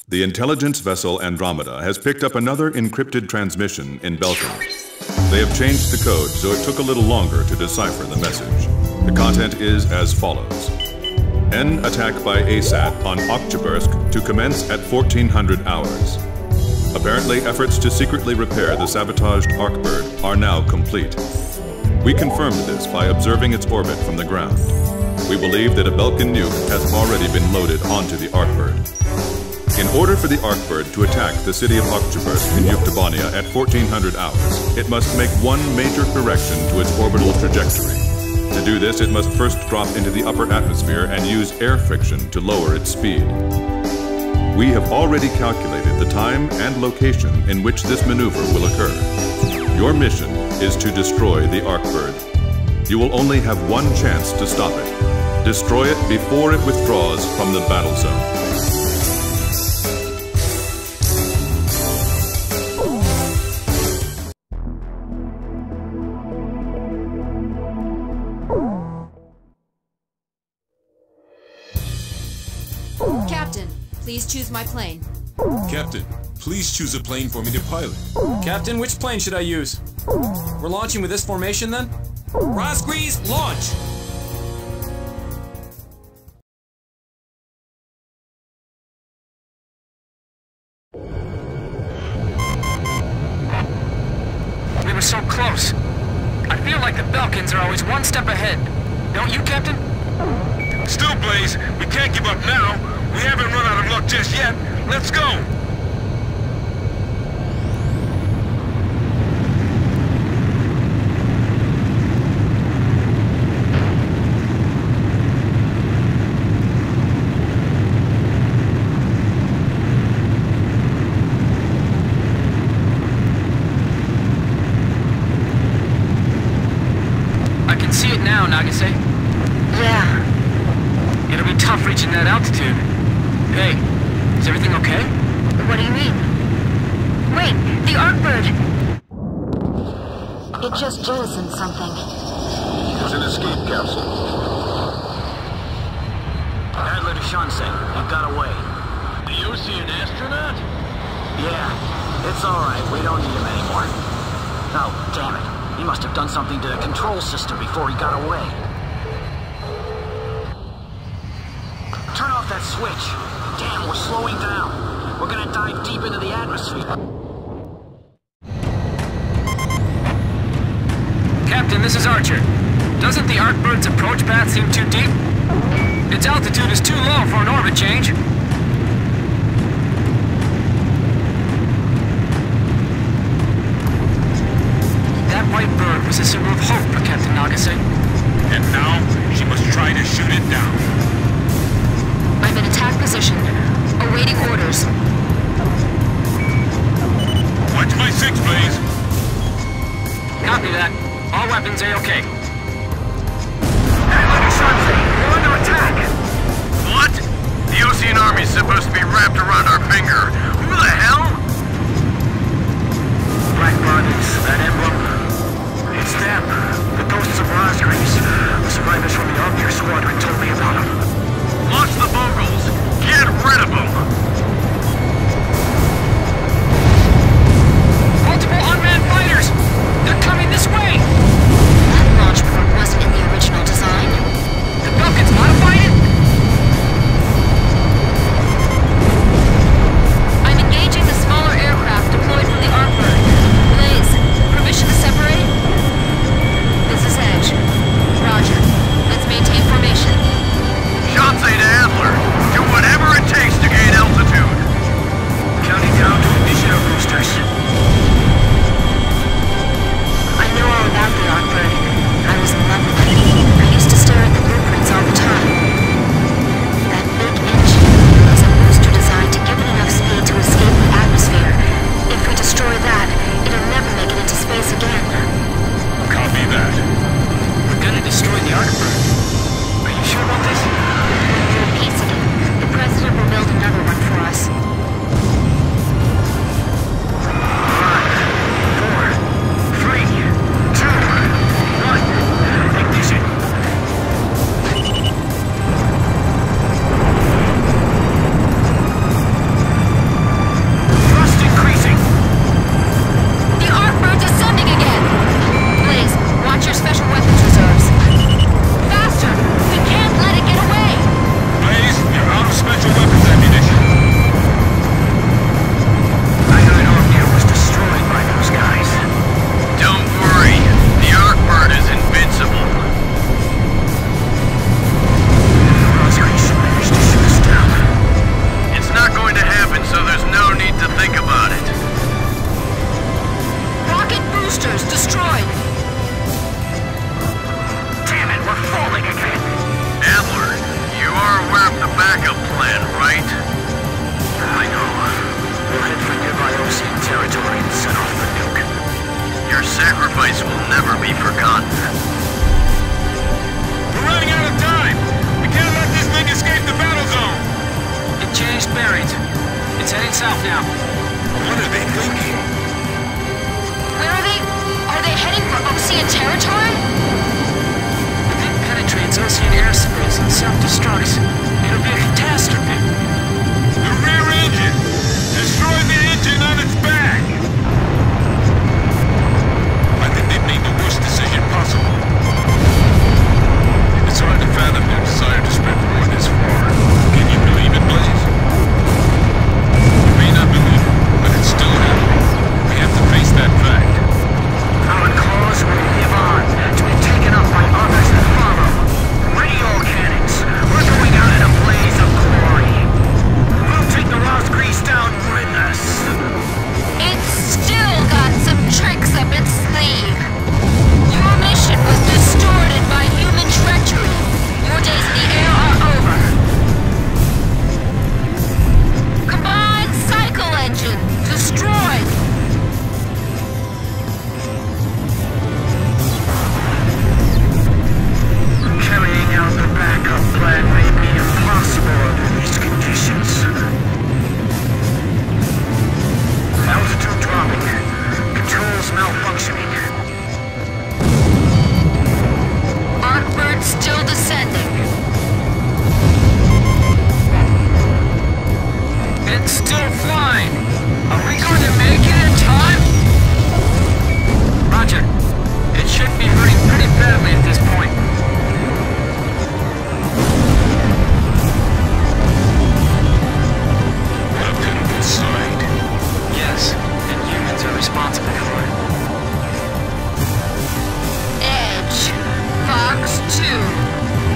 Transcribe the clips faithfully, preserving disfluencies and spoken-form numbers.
The intelligence vessel Andromeda has picked up another encrypted transmission in Belkan. They have changed the code, so it took a little longer to decipher the message. The content is as follows. N attack by A S A T on Okchabursk to commence at fourteen hundred hours. Apparently, efforts to secretly repair the sabotaged Arkbird are now complete. We confirmed this by observing its orbit from the ground. We believe that a Belkan nuke has already been loaded onto the Arkbird. In order for the Arkbird to attack the city of Okchabursk in Yuktobania at fourteen hundred hours, it must make one major correction to its orbital trajectory. To do this, it must first drop into the upper atmosphere and use air friction to lower its speed. We have already calculated the time and location in which this maneuver will occur. Your mission is to destroy the Arkbird. You will only have one chance to stop it. Destroy it before it withdraws from the battle zone. Captain, please choose my plane. Captain, please choose a plane for me to pilot. Captain, which plane should I use? We're launching with this formation then? Razgriz, launch! We were so close. I feel like the Belkans are always one step ahead. Don't you, Captain? Still, Blaze, we can't give up now. We haven't run out of luck just yet. Let's go! I can see it now, Nagase. Yeah. It'll be tough reaching that altitude. Hey, is everything okay? What do you mean? Wait, the Arkbird! It just jettisoned something. It was an escape capsule. Adler to Shansen, you got away. The Osean astronaut? Yeah, it's alright, we don't need him anymore. Oh, damn it. He must have done something to the control system before he got away. Turn off that switch. Damn, we're slowing down. We're gonna dive deep into the atmosphere. Captain, this is Archer. Doesn't the Arkbird's approach path seem too deep? Its altitude is too low for an orbit change. That white bird was a symbol of hope for Captain Nagase. And now, she must try to shoot it down. I'm in attack position, awaiting orders. Watch my six, Blaze. Copy that. All weapons A-OK. We're under attack! What? The Osean army's supposed to be wrapped around our finger. Who the hell? Black bodies, that emblem. It's them. The ghosts of Razgriz. The survivors from the Grabacr Squadron told me about them. Launch the Vogels! Get rid of them! Multiple unmanned fighters! They're coming this way! That launch port wasn't in the original design. The Belkans modified it? I'm engaging the smaller aircraft deployed from the Arkbird. Blaze, permission to separate Belkan. We're running out of time! We can't let this thing escape the battle zone! It changed bearings. It's heading south now. What are they thinking? Where are they? Are they heading for Osean territory? If it penetrates Osean airspace and self-destructs, it'll be a catastrophe. The rear engine! Destroy the engine on its back! I think they've made the worst decision possible. It's hard to fathom their desire to spread war this far. Can you believe it, Blaze? You may not believe it, but it's still happening. We have to face that fact. Our cause will live on, to be taken up by others that follow. Radio cannons! We're going out in a blaze of glory. We'll take the Razgriz down with us. It's still got some tricks up its sleeve. Your mission was distorted by human treachery. Your days in the air are over. Combined cycle engine destroyed. Carrying out the backup plan may be impossible under these conditions. Altitude dropping. Controls malfunctioning. Arkbird still descending. It's still flying. Are we going to make it in time? Roger. It should be hurting pretty badly at this point. What a pitiful sight. Yes, and humans are responsible for it. Edge. Fox two.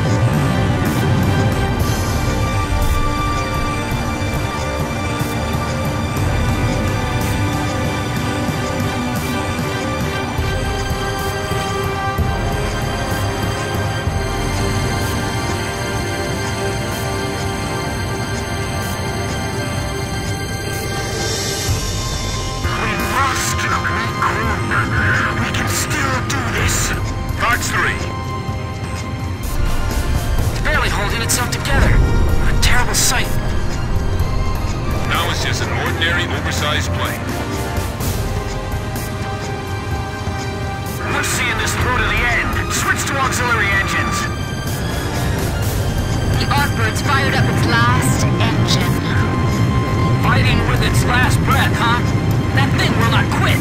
We must regroup. We can still do this. Fox three. It's barely holding itself together. What a terrible sight. Now it's just an ordinary, oversized plane. We're seeing this through to the end. Switch to auxiliary engines. The Arkbird's fired up its last engine. Fighting with its last breath, huh? That thing will not quit.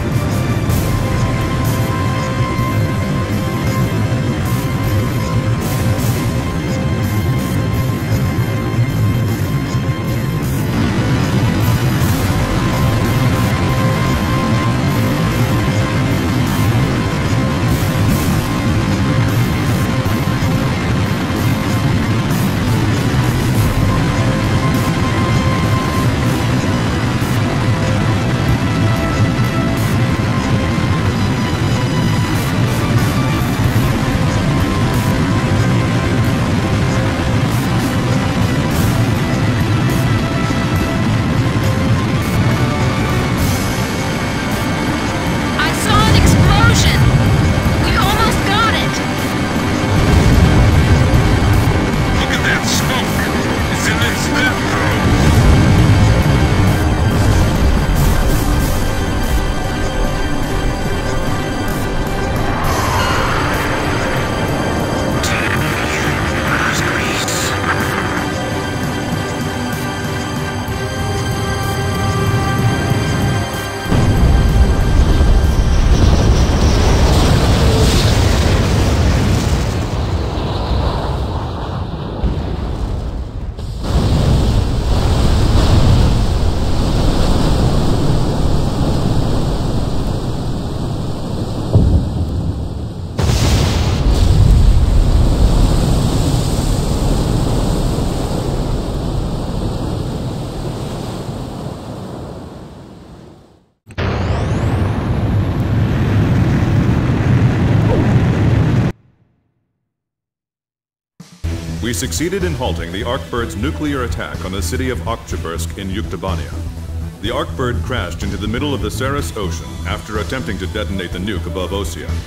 We succeeded in halting the Arkbird's nuclear attack on the city of Okchabursk in Yuktobania. The Arkbird crashed into the middle of the Ceres Ocean after attempting to detonate the nuke above Osea.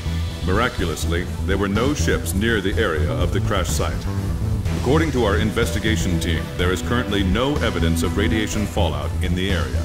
Miraculously, there were no ships near the area of the crash site. According to our investigation team, there is currently no evidence of radiation fallout in the area.